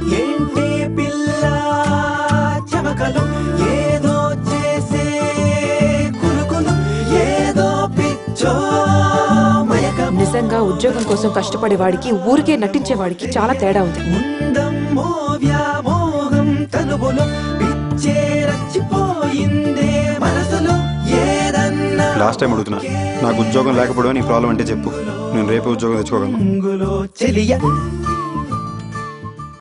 ఏంటే పిల్ల చమకలు ఏదో చేసే కులుకులు ఏదో పిచ్చో మయకం. నిజంగా ఉద్యోగం కోసం కష్టపడే వాడికి ఊరికే నటించే వాడికి చాలా తేడా ఉంది. ఉందమ్మో వ్యామోహం తనువులో పిచ్చే రచ్చిపోయిందే మనసులో ఏదన్నా. లాస్ట్ టైం అడుగుతున్నా, నాకు ఉద్యోగం లేకపోవడం నీ ప్రాబ్లం అంటే చెప్పు, నేను రేపే ఉద్యోగం తెచ్చుకోగలను. చెలియ